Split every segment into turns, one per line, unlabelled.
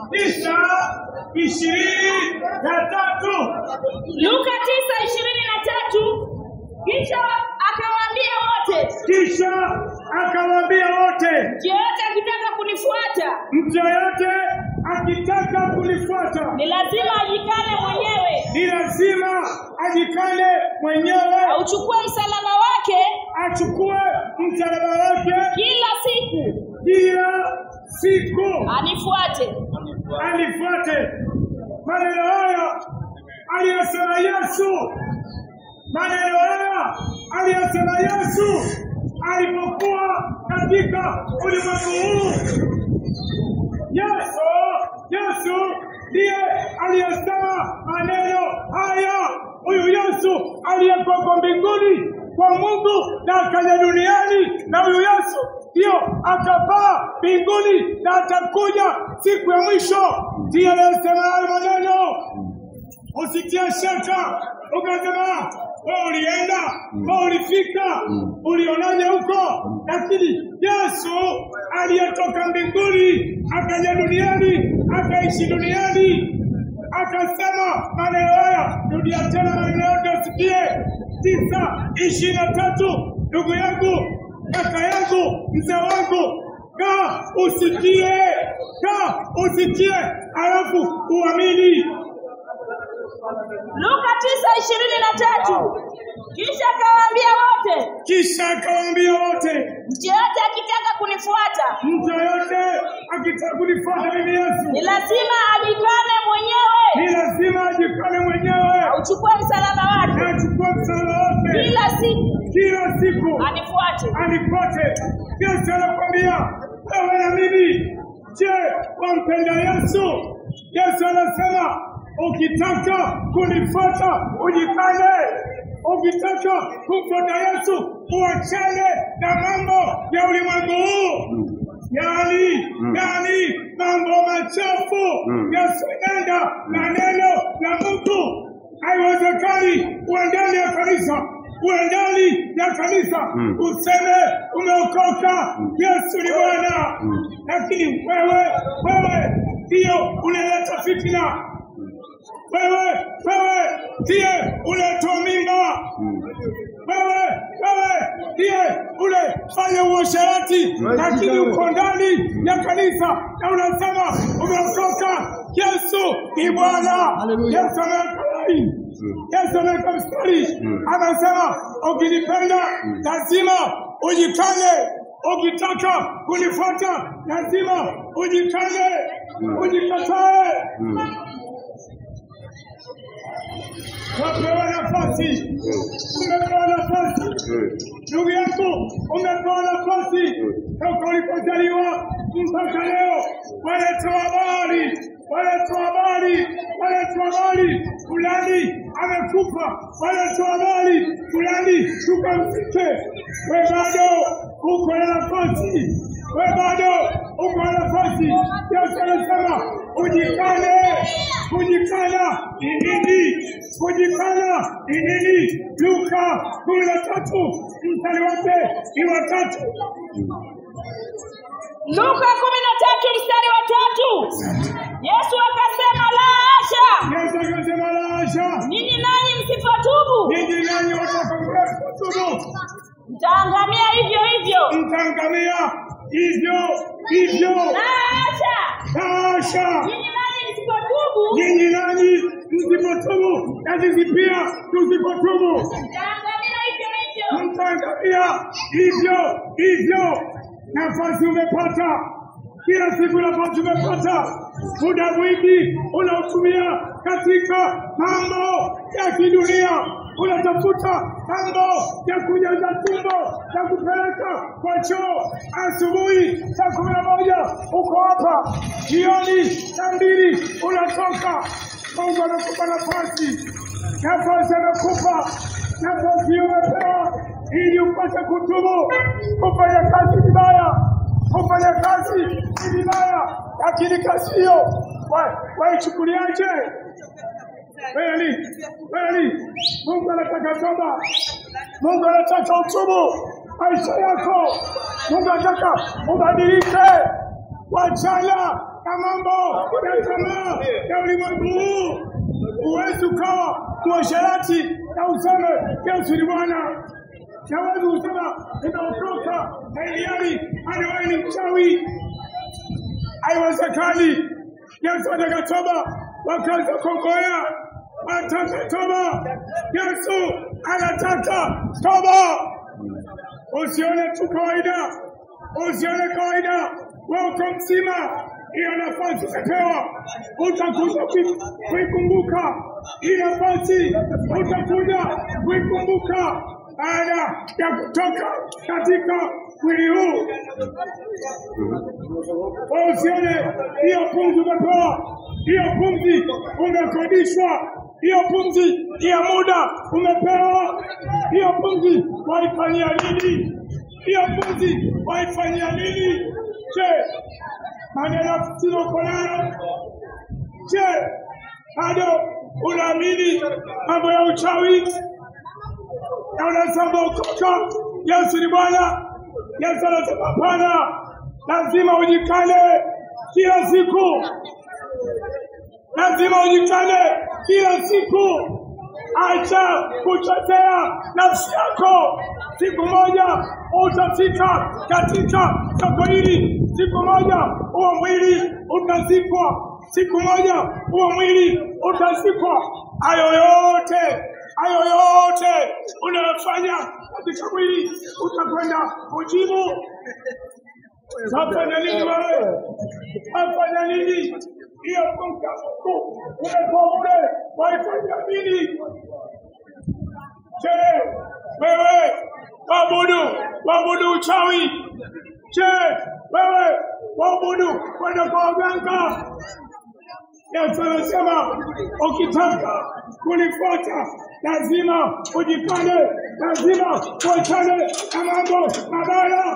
9:23.
Luka 9:23. Kisha akawaambia wote. Mtu yote akitaka kunifuata. Ni lazima ajikane mwenyewe. Auchukue msalaba wake. Kila siku. Anifuate.
Maneno haya aliyosema Yesu alipokuwa katika ulimwengu huu. Yesu ndiye aliyesema maneno haya. Huyu Yesu aliyekuwa mbinguni kwa Mungu na akaja duniani, na huyu Yesu ndio atapaa mbinguni na atakuja siku ya mwisho. Ndiye aliyesema hayo maneno. Usitie shaka ukasema wewe ulienda, wewe ulifika, ulionaje huko? Lakini Yesu aliyetoka mbinguni akaja duniani, akaishi duniani, akasema maneno haya. Rudia tena maneno yote usikie. 9:23. Ndugu yangu, kaka yangu, mzee wangu, kaa usikie, alafu uamini.
Luka 9:23. Kisha akawaambia wote. Mtu yote akitaka kunifuata.
Mimi Yesu.
Ni lazima ajikane mwenyewe. Auchukue msalaba wake. Kila siku.
Anifuate. Yesu anakuambia wewe na mimi. Je, wampenda Yesu? Yesu anasema ukitaka kunifuata ujikane. Ukitaka kumfuata Yesu uachane na mambo ya ulimwengu huu. Yani mambo machafu yasiyoenda na neno la Mungu. Haiwezekani uwe ndani ya kanisa useme umeokoka, Yesu ni Bwana, lakini wewe ndio unaleta fitina. Wewe ndiye unatoa mimba. Wewe ndiye unafanya uasherati, lakini uko ndani ya kanisa na unasema umeokoka. Yesu ni Bwana. Yesu ameweka mstari, anasema ukinipenda lazima ujikane. Ukitaka kunifuata lazima ujikane, ujikatae. Umepewa nafasi. Ndugu yangu, umepewa nafasi. Toka ulipozaliwa mpaka leo, waletoa habari fulani amekufa, waletoa habari fulani tukamzike. Wewe bado uko na nafasi. Yesu anasema ujikane. Kujikana ni nini? Luka 13 mstari wake ni 3.
Luka 13 mstari wa 3. Yesu akasema la hasha. Ninyi nanyi msipotubu. Mtaangamia hivyo. La hasha. Ninyi nanyi msipotubu.
Sisi pia tusipotubu
mtaangamia
hivyo. Nafasi umepata, kila siku nafasi umepata, muda mwingi unaotumia katika mambo ya kidunia. Unatafuta mambo ya kujaza tumbo, ya kupeleka kwa choo. Asubuhi saa 11 uko hapa, jioni saa 2 unatoka. Mungu anakupa nafasi anakupa nafasi umepewa ili upate kutubu. Kufanya kazi vibaya, lakini kazi hiyo waichukuliaje? Kweli Mungu anataka toba. Mungu anataka utubu maisha yako. Mungu anataka ubadilike. Wachana na mambo ya tamaa ya ulimwengu huu. Huwezi ukawa mwasherati na useme Yesu ni Bwana. Hawezi usema ninaokoka na ilhali wewe ni mchawi. Haiwezekani. Yesu anataka toba. Wakaanza kukongoea, anataka toba. Yesu anataka toba. Usione tu kawaida. Usione kawaida. Wewe uko mzima. Hiyo nafasi utapewa. Utakuja kuikumbuka. Hiyo nafasi utakuja kuikumbuka baada ya kutoka katika mwili huu. Usione hiyo pumzi umepewa. Hiyo pumzi umekodishwa. Hiyo pumzi ya muda umepewa. Hiyo pumzi waifanyia nini? Hiyo pumzi waifanyia nini? Je, maneno silo nayo? Je, bado unaamini mambo ya uchawi? Na unasema ukoka Yesu ni Bwana? Yesu anasema hapana, lazima ujikane kila siku. Lazima ujikane kila siku. Acha kuchotea nafsi yako. Siku moja utafika katika soko hili. Siku moja huo mwili utazikwa. Siku moja huo mwili utazikwa. Hayo yote unayofanya katika mwili utakwenda kujibu. Wafanya nini wewe? Wafanya nini? Hiyo kumka Mungu umepewa ule waifanya nini? Je, wewe wabudu uchawi? Je, wewe wabudu kwenda kwa waganga? Yesu anasema ukitaka kunifuata lazima ujikane, lazima uachane na mambo mabaya.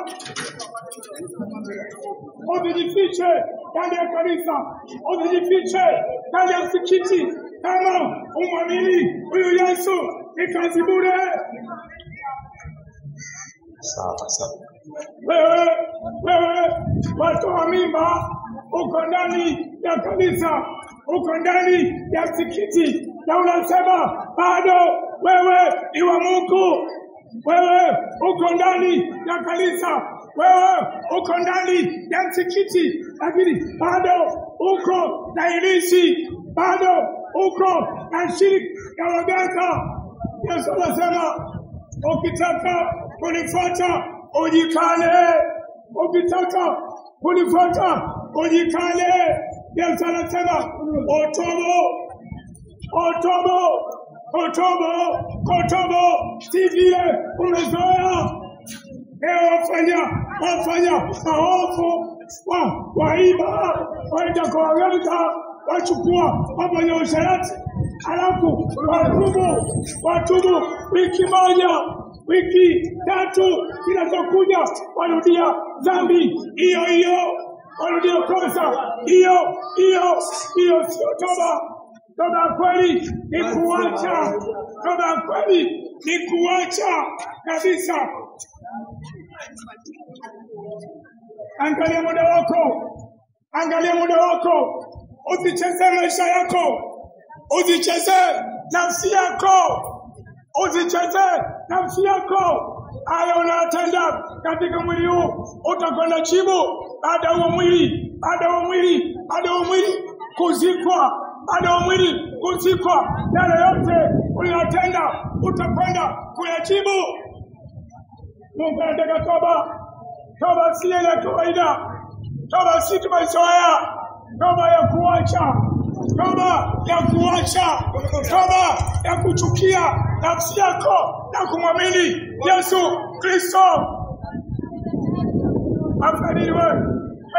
Usijifiche ndani ya kanisa, usijifiche ndani ya msikiti. Kama umwamini huyu Yesu ni kazi bure.
Sawa.
Wewe watu wa mimba uko ndani ya kanisa, uko ndani ya msikiti na unasema bado wewe ni wa Mungu. Wewe uko ndani ya kanisa, wewe uko ndani ya msikiti, lakini bado uko na ilisi, bado uko na shirika ya waganga. Yesu anasema ukitaka kunifuata ujikane. Ukitaka kunifuata ujikane. Yesu anasema Otobo, si vile umezoea. Wafanya maovu, waiba, waenda kwa waganga, wachukua, wafanya usharati, alafu watubu wiki moja, wiki 3 zinazokuja warudia dhambi hiyo, warudia kosa hiyo. Sio toba. Toba kweli ni kuacha. Toba kweli ni kuacha kabisa. Angalia muda wako. Usicheze maisha yako. Usicheze nafsi yako. Haya unatenda katika mwili huu utakwenda chibu baada ya mwili kuzikwa. Baada ya mwili kuzikwa, yale yote uliyotenda utakwenda kuyajibu. Mungu anataka toba. Toba si ya kawaida. Toba si tumezoea. Toba ya kuacha. Toba ya kuchukia nafsi yako na kumwamini Yesu Kristo. Afadhali wewe.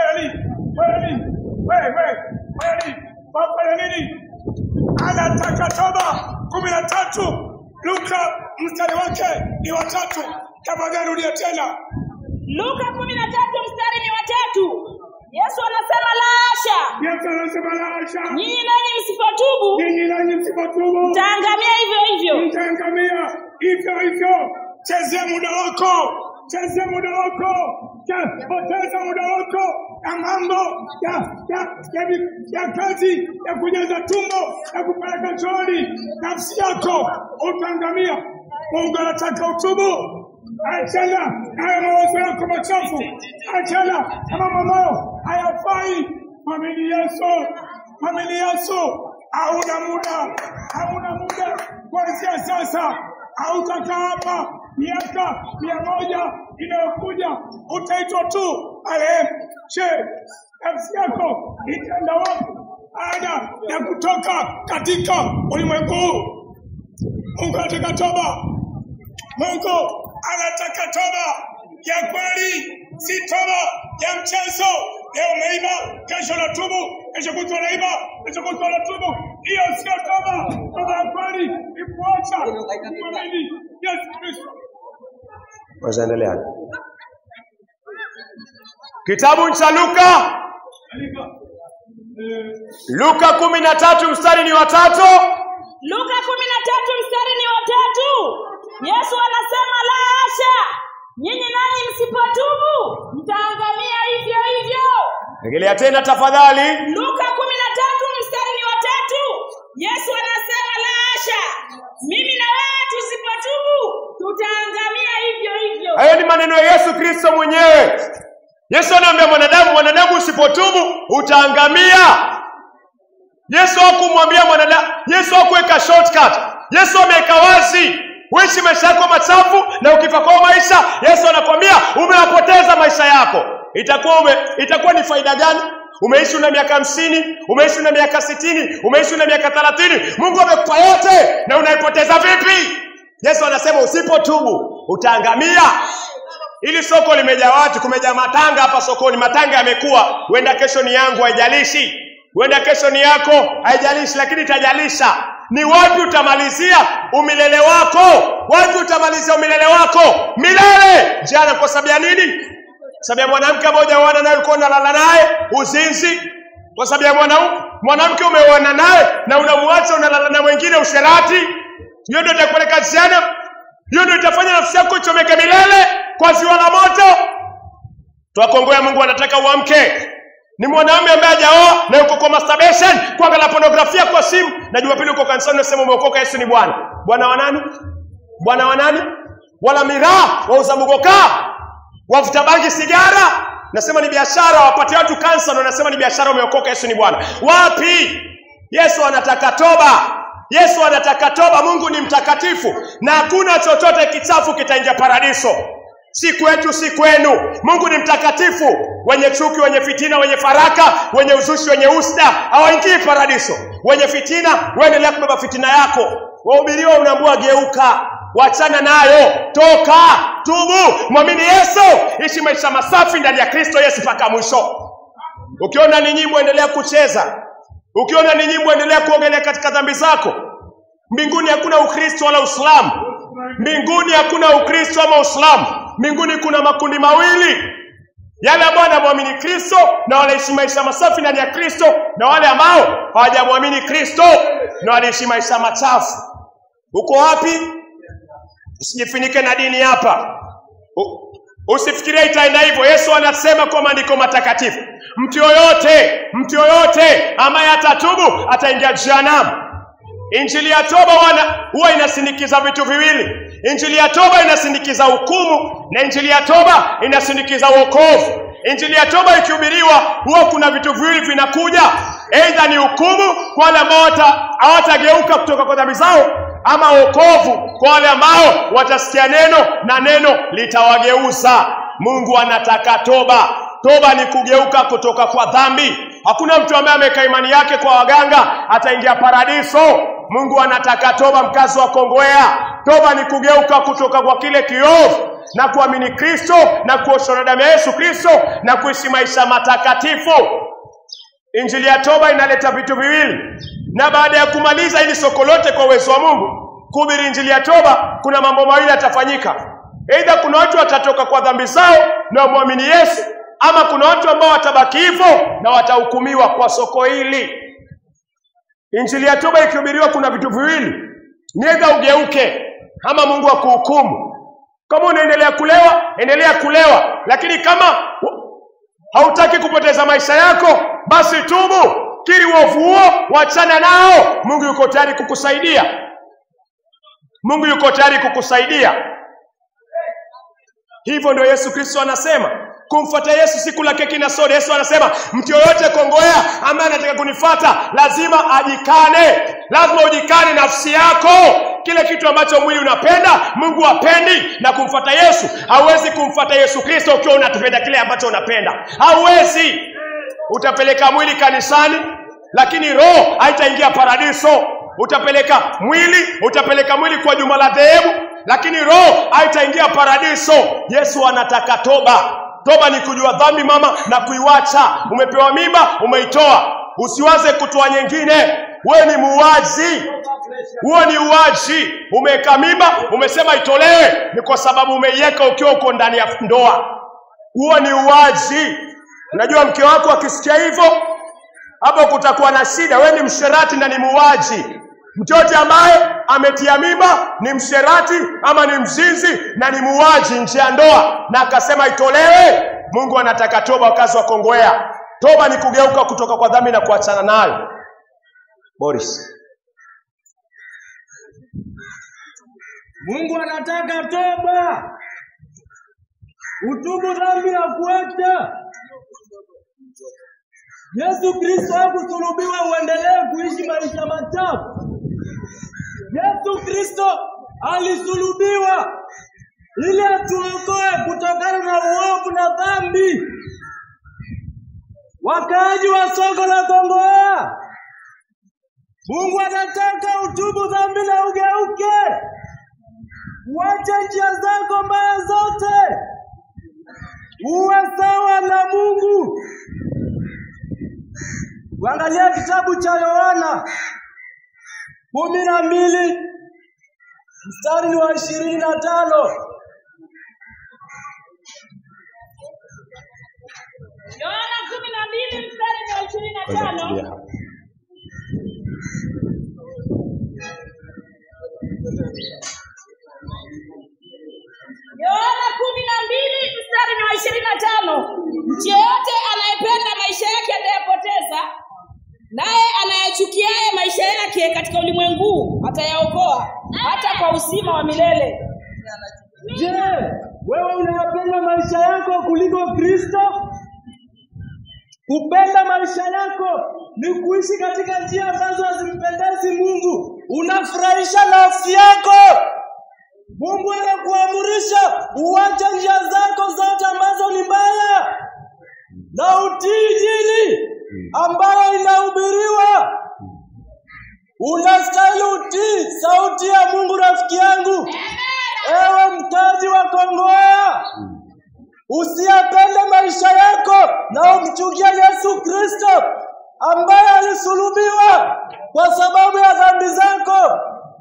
Wafanya nini? Anataka toba. 13 Luka mstari wake ni 3. Tafadhali rudia tena.
Luka 13 mstari ni 3. Yesu anasema la hasha. Nyinyi nanyi msipotubu. Mtaangamia hivyo.
Chezea muda wako. cheze muda wako, poteza muda wako ya mambo ya kazi ya kujaza tumbo ya kupeleka chooni, nafsi yako utaangamia. Mungu anataka utubu. Achana na mawazo yako machafu, achana na mambo ambayo hayafai. Mwamini Yesu, mwamini Yesu. Hauna muda kuanzia sasa. Hautakaa hapa miaka 100 inayokuja, utaitwa tu marehemu. Nafsi yako itaenda wapi baada ya kutoka katika ulimwengu huu? Mungu anataka toba. Mungu anataka toba ya kweli, si toba ya mchezo. Leo umeiba, kesho unatubu, kesho kutwa unaiba, kesho kutwa unatubu. Hiyo sio toba. Toba ya kweli ni kuacha kumwamini Yesu Kristo.
Waendelea. Kitabu cha Luka. Luka 13 mstari ni wa 3.
Luka 13 mstari ni wa 3. Yesu anasema la hasha, nyinyi nanyi msipotubu mtaangamia hivyo hivyo.
Rejelea tena tafadhali.
Luka 13 mstari ni wa 3. Yesu anasema la hasha, mimi na wewe tusipotubu tutaangamia hivyo hivyo.
Hayo ni maneno ya Yesu Kristo mwenyewe. Yesu anaambia mwanadamu usipotubu utaangamia. Yesu hakumwambia mwanadamu, Yesu hakuweka shortcut. Yesu ameweka wazi. Uishi maisha yako machafu na ukifa kwa maisha, Yesu anakuambia umewapoteza maisha yako. Itakuwa ni faida gani? Umeishi na miaka 50, umeishi na miaka 60, umeishi na miaka 30. Mungu amekupa yote na unaipoteza vipi? Yesu anasema usipotubu utaangamia. Ili soko limejaa watu, kumejaa matanga hapa sokoni. Matanga yamekuwa, huenda kesho ni yangu haijalishi. Huenda kesho ni yako haijalishi, lakini itajalisha. Ni wapi utamalizia umilele wako? Wapi utamalizia umilele wako? Milele. Jana kwa sababu ya nini? Sababu ya mwanamke mmoja unaona naye ulikuwa unalala naye, uzinzi. Kwa sababu ya mwanamke umeoana naye na unamwacha unalala na mwingine, usherati. Hiyo ndio itakupeleka jana. Hiyo ndio itafanya nafsi yako ichomeke milele kwa ziwa la moto. Tuakongoya Mungu anataka uamke. Ni mwanamume ambaye hajaoa na yuko kwa masturbation, kuangalia pornografia kwa simu, na Jumapili uko kanisani unasema umeokoka, Yesu ni Bwana. Bwana wa nani? Bwana wa nani? Wala miraa, wauza mugoka, wavuta bangi, sigara. Nasema ni biashara, wapatie watu kansa na unasema ni biashara, umeokoka, Yesu ni Bwana. Wapi? Yesu anataka toba. Yesu anataka toba. Mungu ni mtakatifu na hakuna chochote kichafu kitaingia paradiso. Si kwetu, si kwenu. Mungu ni mtakatifu. Wenye chuki, wenye fitina, wenye faraka, wenye uzushi, wenye usta hawaingii paradiso. Wenye fitina, waendelea kubeba fitina yako. Wahubiriwa unaambiwa geuka, wachana nayo, toka, tubu, mwamini Yesu, ishi maisha masafi ndani ya Kristo Yesu mpaka mwisho. Ukiona ni nyimbo endelea kucheza. Ukiona ni nyimbo endelea kuogelea katika dhambi zako. Mbinguni hakuna Ukristo wala Uislamu. Mbinguni hakuna Ukristo ama Uislamu. Mbinguni kuna makundi mawili. Yale ambao wanamwamini Kristo na wanaishi maisha masafi ndani ya Kristo, na wale ambao hawajamwamini Kristo na wanaishi maisha machafu. Uko wapi? Usijifinike na dini hapa. Usifikirie itaenda hivyo. Yesu anasema kwa maandiko matakatifu, mtu yoyote ambaye atatubu ataingia jehanamu. Injili ya toba huwa inasindikiza vitu viwili. Injili ya toba inasindikiza hukumu na injili ya toba inasindikiza wokovu. Injili ya toba ikihubiriwa huwa kuna vitu viwili vinakuja. Aidha ni hukumu kwa wale ambao hawatageuka kutoka kwa dhambi zao, ama wokovu kwa wale ambao watasikia neno na neno litawageuza. Mungu anataka toba. Toba ni kugeuka kutoka kwa dhambi. Hakuna mtu ambaye ameweka imani yake kwa waganga ataingia paradiso. Mungu anataka toba, mkazi wa Kongowea. Toba ni kugeuka kutoka kwa kile kiovu na kuamini Kristo na kuoshwa na damu ya Yesu Kristo na kuishi maisha matakatifu. Injili ya toba inaleta vitu viwili. Na baada ya kumaliza hili soko lote kwa uwezo wa Mungu, kuhubiri injili ya toba, kuna mambo mawili yatafanyika. Aidha kuna watu watatoka kwa dhambi zao na muamini Yesu, ama kuna watu ambao watabaki hivyo na watahukumiwa kwa soko hili. Injili ya toba ikihubiriwa kuna vitu viwili. Ni aidha ugeuke ama Mungu akuhukumu. Kama unaendelea kulewa, endelea kulewa. Lakini kama hautaki kupoteza maisha yako, basi tubu, kiri uovu huo, wachana nao. Mungu yuko tayari kukusaidia. Mungu yuko tayari kukusaidia. Hivyo ndio Yesu Kristo anasema. Kumfuata Yesu si kula keki na soda. Yesu anasema mtu yoyote Kongowea ambaye anataka kunifuata lazima ajikane. Lazima ujikane nafsi yako. Kile kitu ambacho mwili unapenda, Mungu hapendi. Na kumfuata Yesu, hauwezi kumfuata Yesu Kristo ukiwa unatupenda kile ambacho unapenda. Hauwezi. Utapeleka mwili kanisani, lakini roho haitaingia paradiso. Utapeleka mwili kwa juma la dhehebu, lakini roho haitaingia paradiso. Yesu anataka toba. Toba ni kujua dhambi mama na kuiwacha. Umepewa mimba, umeitoa. Usiwaze kutoa nyingine. Wewe ni muuaji. Huo ni uaji. Umeweka mimba, umesema itolewe, ni kwa sababu umeiweka ukiwa uko ndani ya ndoa. Huo ni uaji. Unajua mke wako akisikia hivyo, hapo kutakuwa na shida. Wewe ni msherati na ni muuaji. Mtoto ambaye ametia mimba ni msherati ama ni mzinzi na ni muuaji nje ya ndoa, na akasema itolewe. Mungu anataka toba wakazi wa Kongowea. Toba ni kugeuka kutoka kwa dhambi na kuachana nayo. Boris.
Mungu anataka toba. Utubu dhambi na kuacha. Yesu Kristo hakusulubiwa uendelee kuishi maisha machafu. Yesu Kristo alisulubiwa ili atuokoe kutokana na uovu na dhambi. Wakaaji wa soko la Kongowea, Mungu anataka utubu dhambi na ugeuke. Uache njia zako mbaya zote. Uwe sawa na Mungu. Angalia kitabu cha Yohana 12 mstari wa 25.
Yohana 12 mstari wa 25. Yohana 12 mstari wa 25. Mtu yeyote anayependa maisha yake atayapoteza, naye anayechukiaye maisha yake katika ulimwengu atayaokoa hata kwa uzima wa milele.
Je, wewe unayapenda maisha yako kuliko Kristo? Kupenda maisha yako ni kuishi katika njia ambazo hazimpendezi Mungu. Unafurahisha nafsi yako. Mungu anakuamurisha uache njia zako zote ambazo ni mbaya na utii Injili ambayo inahubiriwa. Unastahili utii sauti ya Mungu, rafiki yangu. Ewe mkazi wa Kongowea, usiyapende maisha yako na umchukie Yesu Kristo ambaye alisulubiwa kwa sababu ya dhambi zako.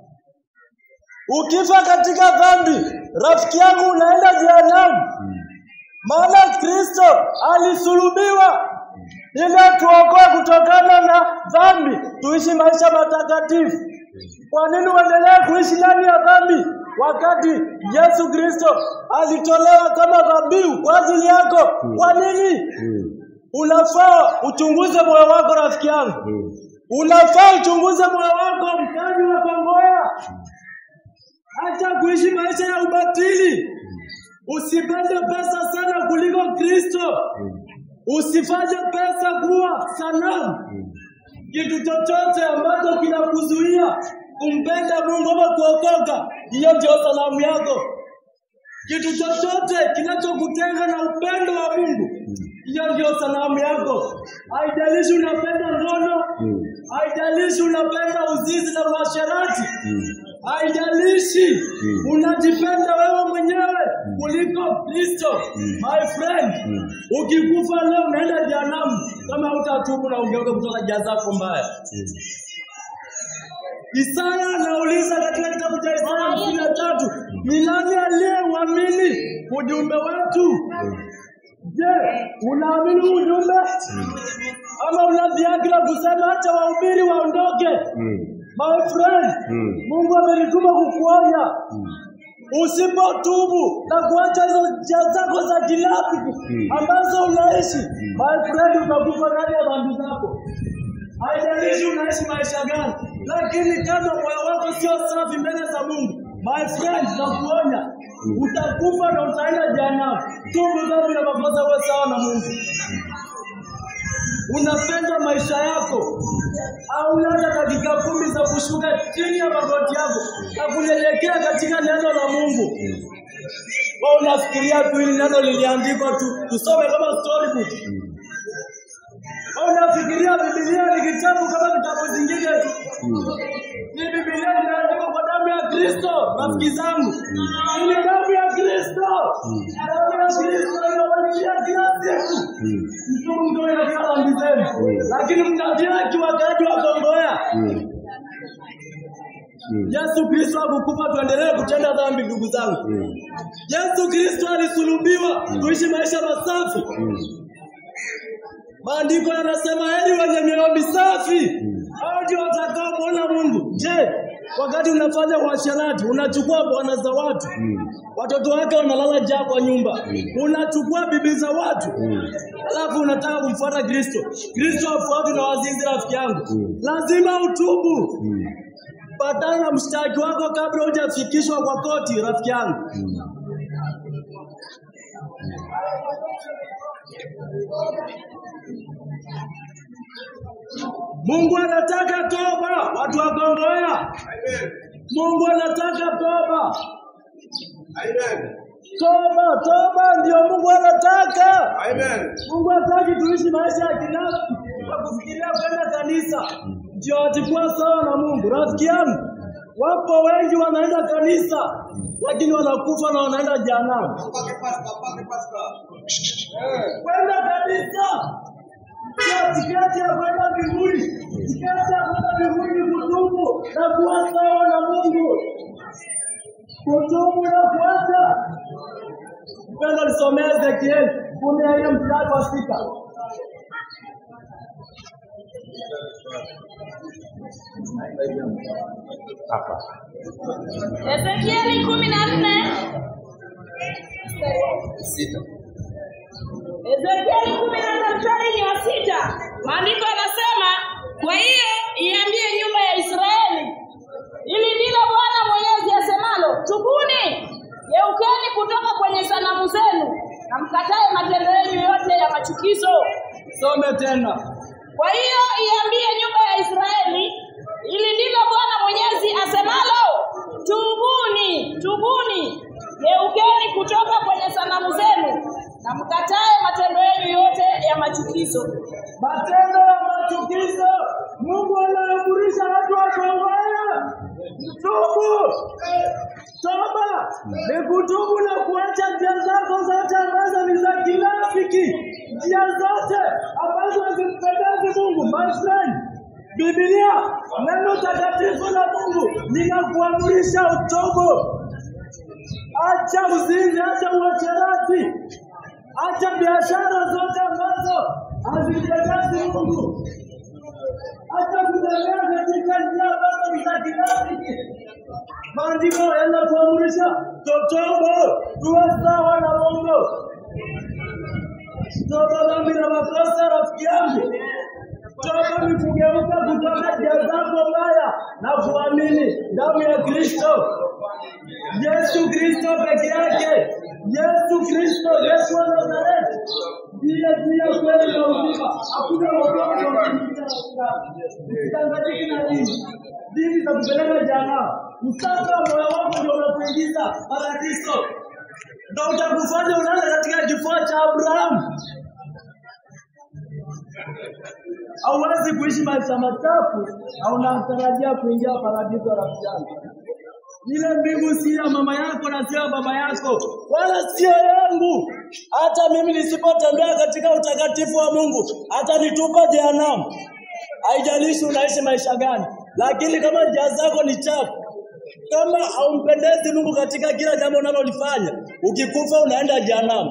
Ukifa katika dhambi, rafiki yangu, unaenda jehanamu. Maana Kristo alisulubiwa ili tuokoe kutokana na dhambi, tuishi maisha matakatifu. Kwa nini uendelee kuishi ndani ya dhambi wakati Yesu Kristo alitolewa kama dhabihu kwa ajili yako? Kwa nini? Unafaa uchunguze moyo wako, rafiki yangu. Unafaa uchunguze moyo wako, mkazi wa Kongowea. Acha kuishi maisha ya ubatili. Usipende pesa sana kuliko Kristo. Usifanye pesa kuwa sanamu. Kitu chochote ambacho kinakuzuia kumpenda Mungu ama kuokoka, hiyo ndio sanamu yako. Kitu chochote kinachokutenga na upendo wa Mungu, hiyo ndio sanamu yako. Haijalishi unapenda ngono, haijalishi unapenda uzinzi na uasherati, haijalishi unajipenda wewe mwenyewe kuliko Kristo. My friend, ukikufa leo unaenda jehanamu kama hutatubu na ungeuka kutoka njia zako mbaya. Isaya anauliza katika kitabu cha Isaya 53, ni nani aliyeuamini ujumbe wetu? Je, unaamini ujumbe? Ama unaviagira kusema acha wahubiri waondoke? My friend, Mungu amenituma kukuonya. Usipotubu na kuacha hizo njia zako za kinafiki ambazo unaishi, my friend, utakufa ndani ya dhambi zako. Haijalishi unaishi maisha gani, lakini kama moyo wako sio safi mbele za Mungu, my friend, nakuonya, utakufa na utaenda jehanamu. Tubu dhambi na makosa wewe sawa na Mungu. Unapenda maisha yako au hata dakika 10 za kushuka chini ya magoti yako na kunyenyekea katika neno la Mungu. Wewe unafikiria tu hili neno liliandikwa tu tusome kama storybook. Wewe unafikiria Biblia ni kitabu kama vitabu zingine tu. Ni Biblia inaandikwa kwa damu ya Kristo, rafiki zangu. Ni damu ya Kristo. Damu ya Kristo inawalia kila siku. Mtu ndio anakala mbizeni. Lakini mnadia kiwakaji wa Kongoya. Yesu Kristo hakukufa tuendelee kutenda dhambi, ndugu zangu. Yesu Kristo alisulubiwa tuishi maisha masafi. Maandiko yanasema heri wenye mioyo safi, hao ndio watakaomuona Mungu. Je, wakati unafanya uasherati, unachukua bwana za watu, watoto wake wanalala njaa kwa nyumba, unachukua bibi za watu, alafu unataka kumfuata Kristo. Kristo hafuatwi na wazinzi, rafiki yangu. Lazima utubu. Patana na mshtaki wako kabla hujafikishwa kwa koti, rafiki yangu. Mungu anataka toba, watu wa Kongoya. Mungu anataka toba.
Amen.
Toba ndio Mungu anataka.
Amen.
Mungu hataki tuishi maisha ya kinafiki kwa kufikiria kwenda kanisa ndio atakuwa sawa na Mungu. Rafiki yangu, wapo wengi wanaenda kanisa lakini wanakufa na wanaenda jehanamu. Kwenda kanisa sio tiketi ya kwenda mbinguni. Tiketi ya kwenda mbinguni ni kutubu na kuwa sawa na Mungu. Kutubu na kuacha. Mpendo lisomea Ezekiel 10 mstari wa 6.
Hapa.
Ezekieli 14 Ezekieli 14 mstari wa 6. Maandiko yanasema, kwa hiyo iambie nyumba ya Israeli, ili ndilo Bwana Mwenyezi asemalo, tubuni, geukeni kutoka kwenye sanamu zenu na mkatae matendo yenu yote ya machukizo.
Some tena.
Kwa hiyo iambie nyumba ya Israeli, ili ndilo Bwana Mwenyezi asemalo, tubuni, geukeni kutoka kwenye sanamu zenu na mkatae matendo yenu yote ya machukizo.
Matendo ya machukizo. Mungu anaamrisha watu wa Kongoya tubu. Toba ni kutubu na kuacha njia zako zote ambazo ni za kinafiki, njia zote ambazo hazimpendezi Mungu. My friend, Biblia, neno takatifu la Mungu linakuamrisha utubu. Acha uzinzi, acha uasherati, acha biashara zote ambazo hazimpendezi Mungu. Acha kutembea katika njia ambazo ni za kinafiki. Maandiko yanakuamrisha tutubu, tuwe sawa na Mungu. Toba dhambi na makosa, rafiki yangu. Toba ni kugeuka kutoka njia zako mbaya na kuamini damu ya Kristo. Yesu Kristo peke yake. Yesu Kristo, Yesu wa Nazareti. Ndiye kweli na uzima. Hakuna wokovu kwa kupitia Usidanganyike na dini za kupeleka jehanamu. Msanga moyo wako ndio unakuingiza paradiso. Ndio utakufanya ulale katika kifua cha Abrahamu. Hauwezi kuishi maisha machafu au unatarajia kuingia paradiso, rafiki yangu. Ile mbingu si ya mama yako na sio baba yako, wala sio yangu. Hata mimi nisipotembea katika utakatifu wa Mungu, hata nitupa jehanamu. Haijalishi unaishi maisha gani, lakini kama njia zako ni chafu, kama haumpendezi Mungu katika kila jambo unalolifanya, ukikufa unaenda jehanamu.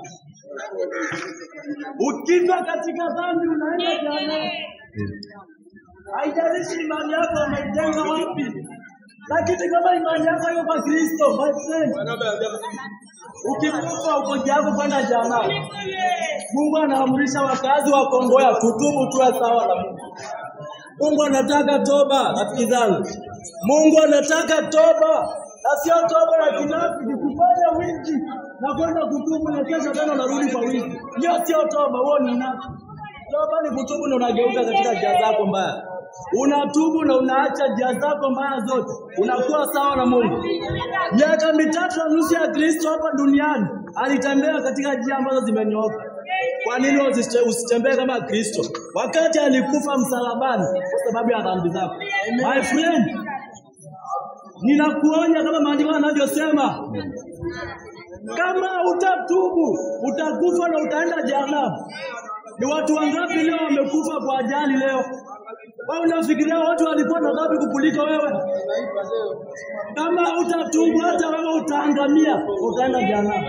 Ukifa katika dhambi unaenda jehanamu. Haijalishi imani yako umeijenga wapi. Lakini kama imani yako iko kwa Kristo, my friend, ukikufa uko yako kwenda jehanamu. Mungu anaamrisha wakazi wa Kongoya tutubu tuwe sawa na Mungu. Mungu anataka toba, rafiki zangu. Mungu anataka toba, na sio toba ya kinafiki kufanya wingi na kwenda kutubu na kesho tena unarudi kwa wingi. Hiyo sio toba, huo ni nafiki. Toba ni kutubu na unageuka katika njia zako mbaya. Unatubu na unaacha njia zako mbaya zote. Unakuwa sawa na Mungu. Miaka 3.5 ya Kristo hapa duniani alitembea katika njia ambazo zimenyooka. Kwa nini usitembee kama Kristo? Wakati alikufa msalabani kwa sababu ya dhambi zako. My friend, ninakuonya kama maandiko yanavyosema, kama utatubu utakufa na utaenda jehanamu. Ni watu wangapi leo wamekufa kwa ajali leo? Wewe unafikiria watu walikuwa na dhambi kukuliko wewe? Kama utatubu hata wewe utaangamia, utaenda jehanamu.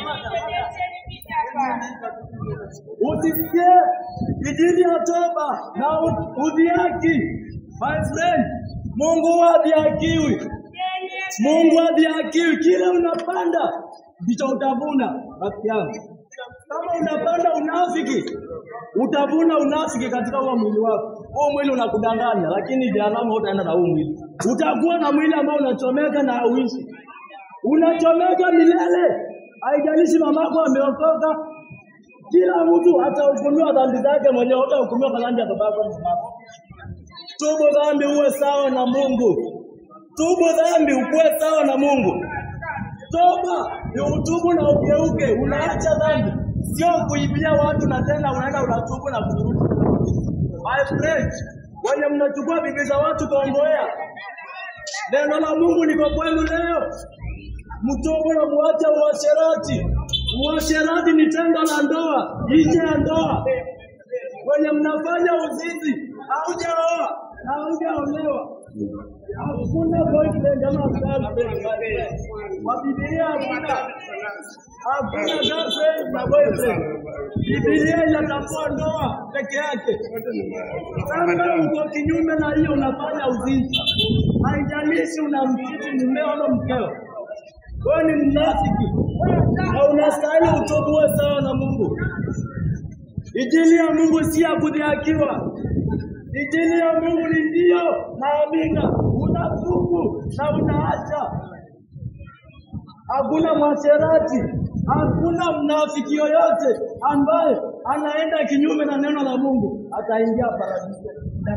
Usisikie injili ya toba na udhiaki. My friend, Mungu hadhihakiwi. Mungu hadhihakiwi. Kile unapanda ndicho utavuna, rafiki yangu. Kama unapanda unafiki, utavuna unafiki katika huo mwili wako. Huo mwili unakudanganya, lakini jehanamu utaenda na huo mwili. Utakuwa na mwili ambao unachomeka na hauishi. Unachomeka milele. Haijalishi mamako ameokoka. Kila mtu atahukumiwa dhambi zake mwenyewe, utahukumiwa kwa dhambi ya babako na mamako. Tubu dhambi uwe sawa na Mungu. Tubu dhambi ukuwe sawa na Mungu. Toba ni utubu na ugeuke, unaacha dhambi. Sio kuibia watu na tena unaenda unatubu na kurudi. My friend, wenye mnachukua bibi za watu Kongoya, neno la Mungu liko kwenu leo. Mtubu na muache uasherati. Uasherati ni tendo la ndoa, nje ya ndoa. Wenye mnafanya uzinzi, haujaoa na haujaolewa. Hakuna boyfriend ama girlfriend. Kwa Biblia hakuna girlfriend na boyfriend. Biblia inatambua ndoa peke yake. Kama uko kinyume na hiyo unafanya uzinzi, haijalishi unamchiti mumeo au mkeo, wewe ni mnafiki. Na unastahili utoboe sawa na Mungu. Injili ya Mungu si ya kudhihakiwa. Injili ya Mungu ni ndio na amina. Unatubu na unaacha. Hakuna mwasherati, hakuna mnafiki yoyote ambaye anaenda kinyume na neno la Mungu ataingia paradiso.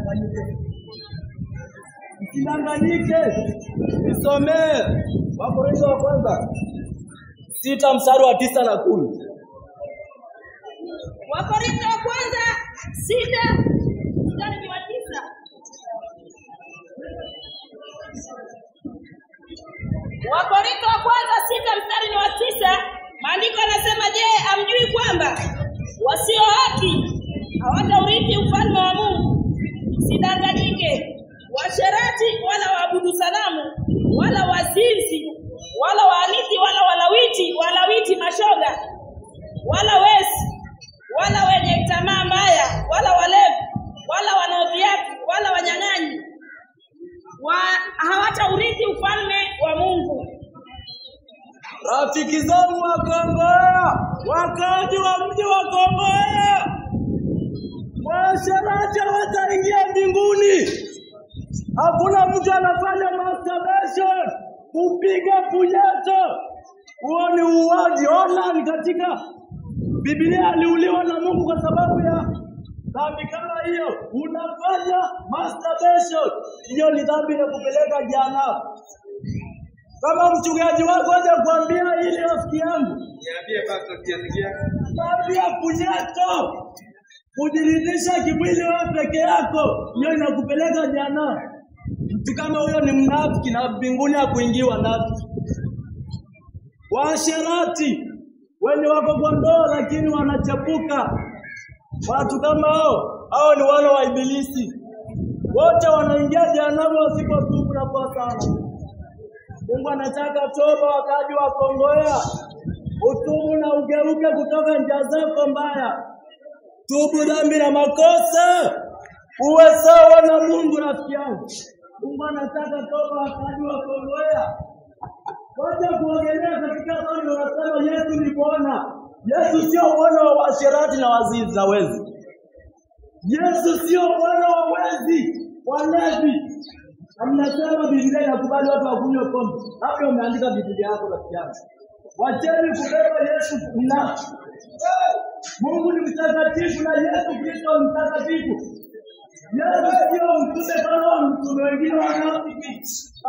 Usidanganyike. Nisomee Wakorintho wa kwanza 6 mstari wa 9 na 10.
Wakorintho wa kwanza 6 mstari wa 9. Wakorintho wa kwanza 6 mstari wa 9, maandiko yanasema, je, amjui kwamba wasio haki hawataurithi ufalme wa Mungu? Msidanganyike. Washerati wala waabudu sanamu wala wazinzi wala waanithi wala walawiti mashoga wala wezi wala wenye tamaa mbaya wala walevi wala wanaodhiaki wala wanyang'anyi hawataurithi ufalme wa Mungu.
Rafiki zangu wa Kongoya, wakazi wa mji wa Kongoya, washerati hawataingia mbinguni. Hakuna mtu anafanya masturbation, kupiga punyeto. Huo ni uwaji. Ona katika Biblia aliuliwa na Mungu kwa sababu ya dhambi kama hiyo. Unafanya masturbation, hiyo ni dhambi ya kupeleka jehanamu. Kama mchungaji wako aje kuambia ili rafiki yangu, niambie basi kiasikia. Dhambi ya punyeto, kujiridhisha kimwili wewe peke yako, hiyo inakupeleka jehanamu. Mtu kama huyo ni mnafiki na mbinguni hakuingiwa nafiki. Washerati wenye wako kwa ndoa lakini wanachepuka, watu kama hao ni wale wa ibilisi. Wote wanaingia jehanamu wasipotubu na kwa sana. Mungu anataka toba wakaji wa Kongoya. Utubu na ugeuke kutoka njia zako mbaya. Tubu dhambi na makosa. Uwe sawa na Mungu rafiki yangu. Mungu anataka toba wakati wa kuogelea. Wacha kuogelea katika dhambi wanasema Yesu ni Bwana. Yesu sio Bwana wa washerati na wazinzi na wezi. Yesu sio Bwana wa wezi, walevi. Mnasema Biblia inakubali watu wakunywe pombe. Hapo umeandika Biblia yako rafiki yangu. Wacheni kubeba Yesu na Mungu ni mtakatifu na Yesu Kristo ni mtakatifu. Yesu sio mtume kama mtume wengine wanaofikiri.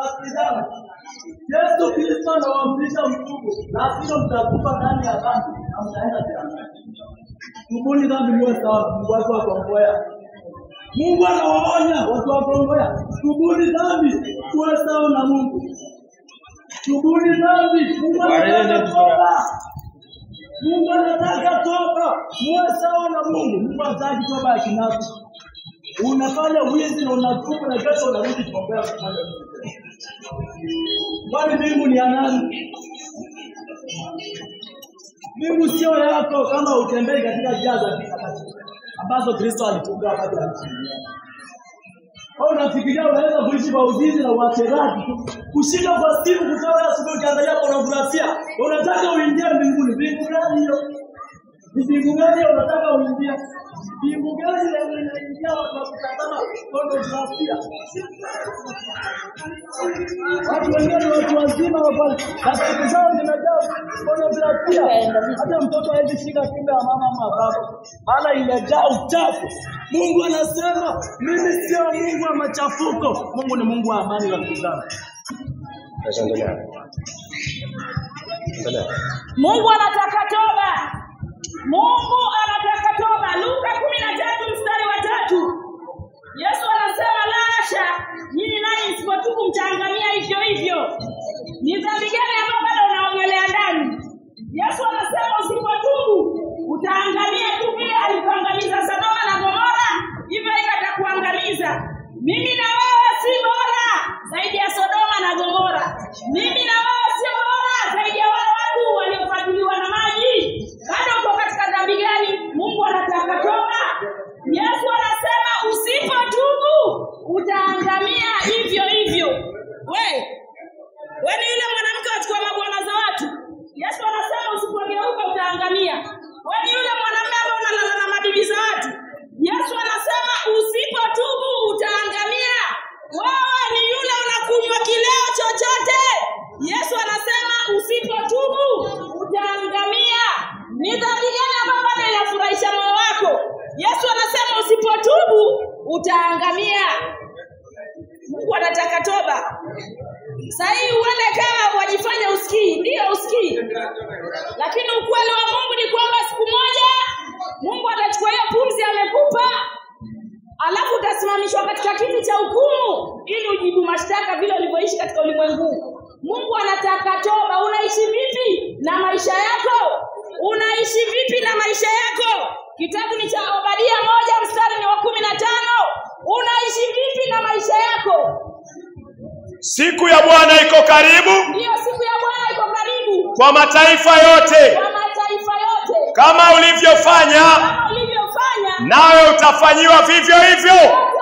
Yesu Kristo anawaamrisha mtubu na sio mtakufa ndani ya dhambi na mtaenda jehanamu. Tubuni dhambi mwe sawa watu wa Kongoya. Mungu anawaonya watu wa Kongoya, tubuni dhambi mwe sawa na Mungu. Tubuni dhambi, Mungu anataka toba. Mungu anataka toba, mwe sawa na Mungu. Mungu hataki toba ya kinafiki. Unafanya wizi na unatubu na kesho unarudi kuombea kufanya wizi. Kwani mbingu ni ya nani? Mbingu sio yako kama utembei katika njia za kitakatifu ambazo Kristo alitunga wakati alikimbia. Au unafikiria unaweza kuishi kwa uzinzi na uasherati kushinda kwa siku kutoka asubuhi ukiangalia pornografia unataka uingie mbinguni? Mbingu gani hiyo? Mbingu gani unataka uingie? Mbingu gani unaingia watu kutazama pornografia? Watu wengine watu wazima wapale katika zao zimejaa pornografia. Hata mtoto hawezi shika kimbe ya mama ama baba, maana imejaa uchafu. Mungu anasema mimi sio Mungu wa machafuko. Mungu ni Mungu wa amani rafiki zangu.
Mungu anataka toba. Mungu anataka toba. Luka 13 mstari wa 3. Yesu anasema la hasha, nyinyi nanyi msipotubu mtaangamia hivyo hivyo. Ni dhambi gani ambayo bado unaongelea ndani? Yesu anasema usipotubu utaangamia tu vile alivyoangamiza Sodoma na Gomora, hivyo atakuangamiza. Mimi na wewe si bora zaidi ya Sodoma na Gomora. Mimi na wewe si bora zaidi ya wale watu waliofadhiliwa na maji. Bado uko katika dhambi gani? Mungu anataka toba. Yesu anasema usipotubu utaangamia hivyo hivyo. Wewe ni yule mwanamke achukua mabwana za watu. Yesu anasema usipogeuka utaangamia. Wewe ni yule mwanamume ambaye unalala na mabibi za watu. Yesu anasema usipotubu utaangamia. Wewe ni yule unakunywa kileo chochote. Yesu anasema usipotubu utaangamia. Ni dhambi gani ambayo bado inafurahisha moyo wako? Yesu anasema usipotubu utaangamia. Mungu anataka toba. Sasa uone kama wajifanya usikii, ndio usikii. Lakini ukweli wa Mungu ni kwamba siku moja Mungu atachukua hiyo pumzi amekupa, alafu utasimamishwa katika kiti cha hukumu ili ujibu mashtaka vile ulivyoishi katika ulimwengu. Mungu anataka toba. Unaishi vipi na maisha yako? Unaishi vipi na maisha yako? Kitabu ni cha Obadia 1 mstari wa 15. Unaishi vipi na maisha yako?
Siku ya Bwana iko karibu.
Ndio, siku ya Bwana iko karibu.
Kwa mataifa yote.
Kwa mataifa yote.
Kama ulivyofanya, nawe utafanyiwa vivyo hivyo.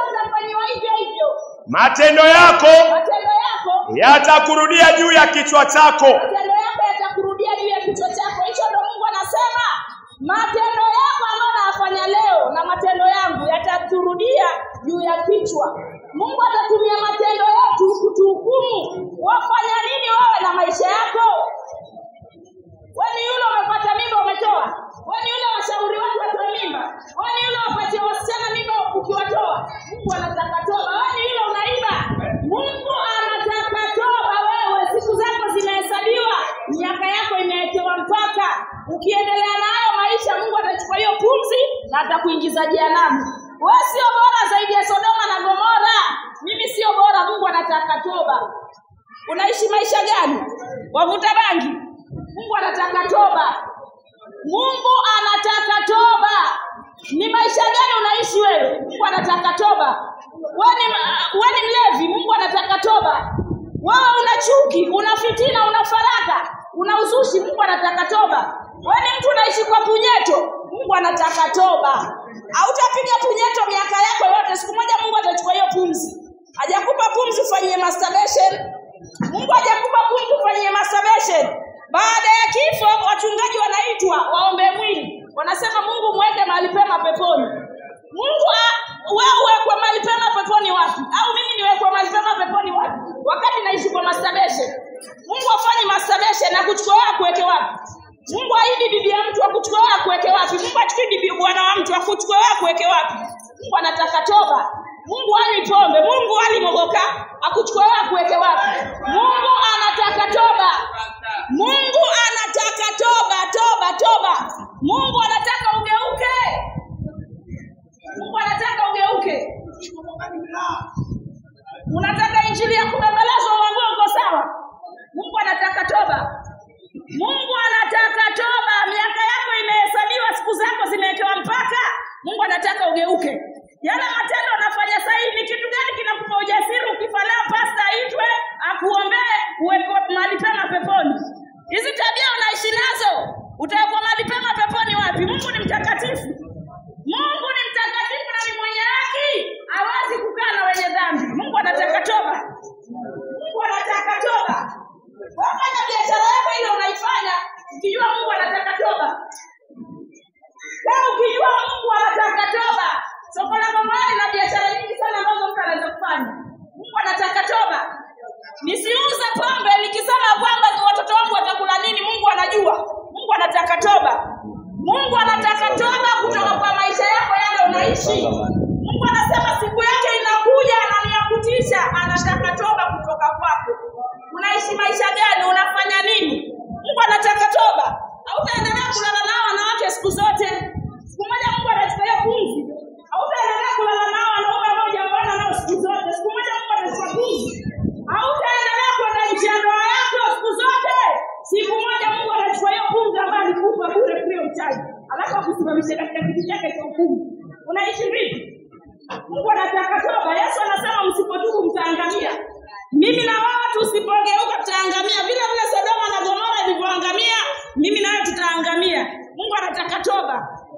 Matendo yako yatakurudia juu ya kichwa chako.
Matendo yako yatakurudia juu ya kichwa chako. Hicho ndio Mungu anasema. Matendo yako ambayo nafanya leo na matendo yangu yataturudia juu ya kichwa. Mungu atatumia matendo yetu kutuhukumu. Wafanya nini wewe na maisha yako? Wewe ni yule umepata mimba umetoa. Wewe ni yule washauri watu watoe mimba. Wewe ni yule wapatie wasichana mimba ukiwatoa. Mungu anataka toba. Wewe ni yule unaiba. Mungu anataka toba wewe. Siku zako zimehesabiwa. Miaka yako imewekewa mpaka. Ukiendelea na hayo maisha Mungu atachukua hiyo pumzi na atakuingiza jehanamu. Wewe sio bora zaidi ya Sodoma na Gomora. Mimi sio bora. Mungu anataka toba. Unaishi maisha gani? Wavuta bangi? Mungu anataka toba. Mungu anataka toba. Ni maisha gani unaishi wewe? Mungu anataka toba. Wewe ni mlevi, Mungu anataka toba. Wewe una chuki, una fitina, una faraka, una uzushi, Mungu anataka toba. Wewe ni mtu unaishi kwa punyeto, Mungu anataka toba. Hautapiga punyeto miaka yako yote. Siku moja Mungu atachukua hiyo pumzi. Hajakupa pumzi masturbation. Mungu hajakupa pumzi kwenye masturbation. Baada ya kifo wachungaji wanaitwa waombe mwili. Wanasema Mungu mweke mahali pema peponi. Mungu wewe kwa mahali pema peponi wapi? Au mimi niwekwe mahali pema peponi wapi? Wakati naishi kwa masturbation. Mungu afanye masturbation na kuchukua wewe kuweke wapi? Mungu haidi bibi ya mtu akuchukua wewe kuweke wapi? Mungu achukue bibi bwana wa mtu akuchukua wewe kuweke wapi? Mungu anataka toba. Mungu hanywi pombe. Mungu hali mogoka akuchukua wewe kuweke wapi? Mungu anataka toba. Mungu anataka toba. Mungu anataka ugeuke. Mungu anataka ugeuke. Unataka injili ya kubembelezwa uambiwe uko sawa? Mungu anataka toba. Mungu anataka toba. Miaka yako imehesabiwa, siku zako zimewekewa mpaka. Mungu anataka ugeuke. Yale matendo unafanya sasa hivi, kitu gani kinakupa ujasiri ukifa leo pasta aitwe akuombee uwekwe mahali pema peponi? Hizi tabia unaishi nazo, utawekwa mahali pema peponi wapi? Mungu ni mtakatifu. Mungu ni mtakatifu na ni mwenye haki. Hawezi kukaa na wenye dhambi. Mungu anataka toba. Mungu anataka toba. Wafanya biashara yako ile unaifanya ukijua Mungu anataka toba. Leo ukijua Mungu anataka toba. Soko la Ngomani na biashara nyingi sana ambazo mtu anaweza kufanya. Mungu anataka toba. Nisiuze pombe nikisema kwamba watoto wangu watakula nini? Mungu anajua. Mungu anataka toba. Mungu anataka toba kutoka kwa maisha yako yale unaishi. Mungu anasema siku yake inakuja na ni ya kutisha. Anataka toba kutoka kwako. Unaishi maisha gani? Unafanya nini? Mungu anataka toba. Hautaendelea kulala nao wanawake siku zote. Siku moja Mungu atachukua pumzi. Hautaendelea kulala nao wanaume ambao hujapana nao siku zote. Siku moja Mungu atachukua pumzi. Hautaendelea kwenda nje ya ndoa yako siku zote. Siku moja Mungu atachukua hiyo pumzi ambayo alikupa bure kule mchaji. Alafu akusimamishe katika kiti chake cha hukumu. Unaishi vipi? Mungu anataka toba. Yesu anasema msipotubu mtaangamia. Mimi na wao tusipogeuka tutaangamia. Vile vile Sodoma na Gomora ilivyoangamia, mimi na wewe tutaangamia. Mungu anataka toba.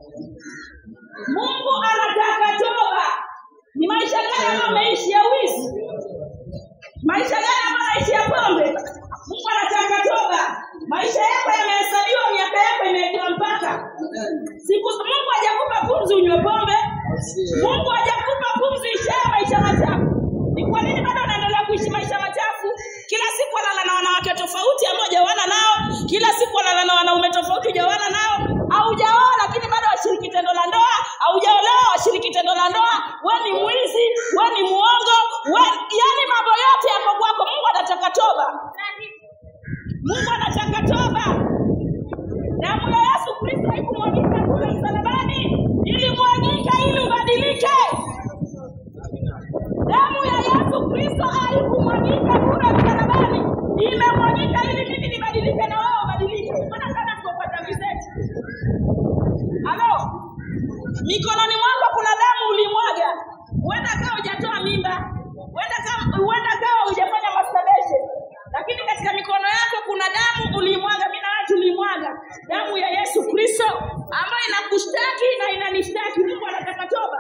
Mungu anataka toba. Ni maisha gani ambayo umeishi ya wizi? Maisha gani ambayo unaishi ya pombe? Mungu anataka toba. Maisha yako yamehesabiwa, miaka yako imewekewa mpaka. Mungu hajakupa pumzi unywe pombe. Mungu hajakupa pumzi uishi maisha machafu. Ni kwa nini bado unaendelea kuishi maisha machafu? Kila siku unalala na wanawake tofauti ambao hujaoana nao, kila siku unalala na wanaume tofauti hujaoana nao, au hujaoa lakini bado washiriki tendo la ndoa, au hujaolewa washiriki tendo la ndoa. Wewe ni mwizi, wewe ni muongo, yani mambo yote yako kwako. Mungu anataka toba. Mungu anataka toba. Damu ya Yesu Kristo haikumwagika kule msalabani, ilimwagika ili ubadilike. Damu ya Yesu Kristo haikumwagika kule msalabani, imemwagika ili mimi nibadilike na wewe ubadilike. Maana sana tukopata vizetu. Halo. Mikononi mwako kuna damu ulimwaga. Huenda kama hujatoa mimba, huenda kama hujafanya masturbation. Lakini katika mikono yako kuna damu ulimwaga, mimi na wewe tulimwaga. Damu ya Yesu Kristo ambayo inakushtaki na inanishtaki. Mungu anataka toba.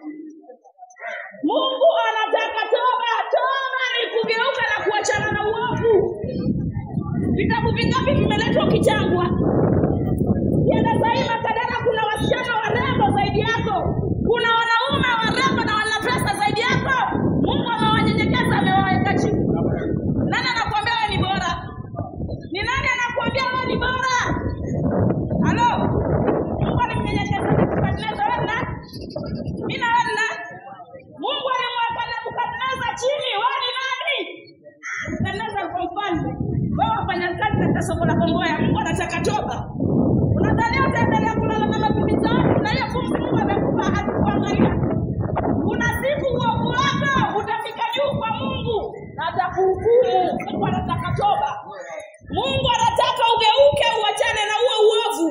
Mungu anataka toba. Toba ni kugeuka na kuachana na uovu. Vitabu vingapi vimeletwa ukichangwa? Yenda sahihi Makadara kuna wasichana warembo zaidi yako. Kuna wanaume warembo na wana pesa zaidi yako. Mungu amewanyenyekeza, amewaweka chini. Nani anakuambia wewe ni bora? Ni nani anakuambia wewe ni bora? Halo? Mungu alimnyenyekeza Nebukadneza wewe na? Mimi na wewe na? Mungu alimweka Nebukadneza chini. Wewe ni nani? Nebukadneza alikuwa mfalme. Wewe wafanya kazi katika soko la Kongoya. Mungu anataka toba. Unadhani utaendelea kulala na mabibi zako na hiyo pumzi Mungu amekupa hatakuangalia? Kuna siku uovu wako utafika juu kwa Mungu na atakuhukumu. Mungu anataka toba. Mungu anataka ugeuke uachane na huo uovu.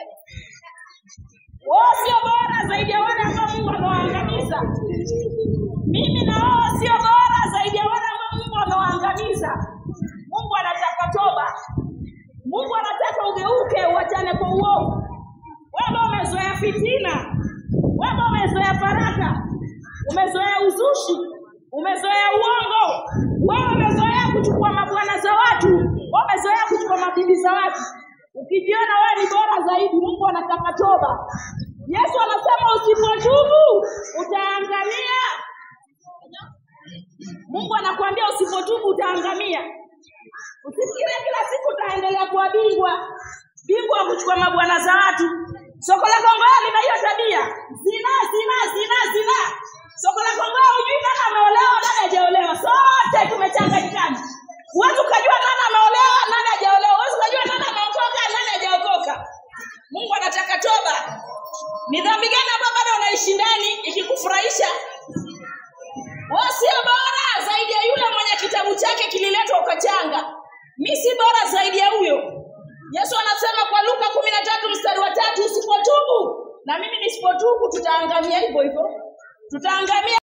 Wewe sio bora zaidi ya wale ambao Mungu amewaangamiza. Mimi na wewe sio bora zaidi ya wale ambao Mungu amewaangamiza. Mungu anataka toba. Mungu anataka ugeuke uachane kwa uovu. Umezoea uongo. Wewe umezoea kuchukua mabwana za watu. Wewe umezoea kuchukua mabibi za watu. Ukijiona wewe ni bora zaidi, Mungu anataka toba. Yesu anasema usipotubu utaangamia. Mungu anakuambia usipotubu utaangamia. Usifikirie kila siku utaendelea kuwa bingwa wa kuchukua mabwana za watu. Soko la Kongowea lina hiyo tabia. Zina. Soko la Kongowea hujui nani ameolewa nani hajaolewa. Sote tumechanganyikana. Huwezi ukajua nani ameolewa nani hajaolewa. Huwezi ukajua nani ameokoka nani hajaokoka. Mungu anataka toba. Ni dhambi gani ambayo bado unaishi ndani ikikufurahisha? Wewe si bora zaidi ya yule mwenye kitabu chake kililetwa ukachanga. Mimi si bora zaidi ya huyo. Yesu anasema kwa Luka 13:3, usipotubu na mimi nisipotubu tutaangamia hivyo. Tutaangamia.